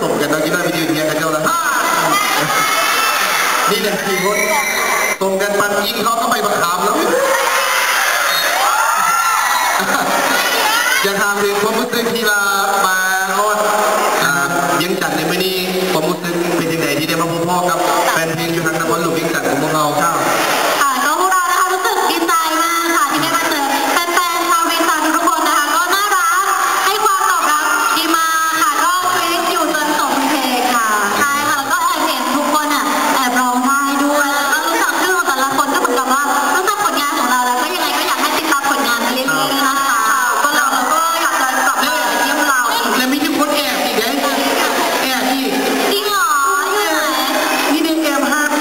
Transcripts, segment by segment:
มกันเราจะได้ไปยืนเรียงกันเจ้าละนี่แหละ4 คนตรงกันปันยิงเขาก็ไปบังคับแล้วจะทำถึงความรู้สึกที่มาฮอดเวียงจันทร์ในวันนี้ความรู้สึกเป็นยังไงที่ได้มาพบพ่อกับแฟนเพลงอยู่ทางนครหลวงเวียงจันทร์ของพวกเราครับก็พวกเรานะคะรู้สึกดีใจมากค่ะที่ได้มาเจอแฟนๆชาวเวียงจันทร์ทุกคนนะคะก็น่ารักให้ความตอบรับดีมากค่ะก็คลิกอยู่จนจบเพลงค่ะใช่ค่ะแล้วก็แอบเห็นทุกคนแอบร้องไห้ด้วยแล้วก็รู้จักชื่อของแต่ละคนก็เหมือนกับว่ารู้จักผลงานของเราแล้วก็ยังไงก็อยากให้ติดตามผลงานไปเรื่อยๆนะคะก็เราก็อยากจะกลับมาเยี่ยมเราและมีทุกคนแอบอีกไงแอบอีกจริงเหรออยู่ไหนนี่เด็กแอบฮัก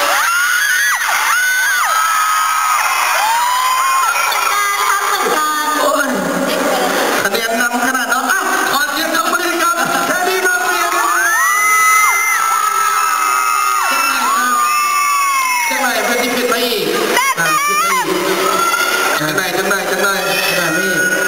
คะแนนนำขนาดนั้นขอเสียงตบมือครับแค่นี้ก็เปลี่ยนจังไหนเพื่อนที่ปิดไปอีกจังไหนไม่อีก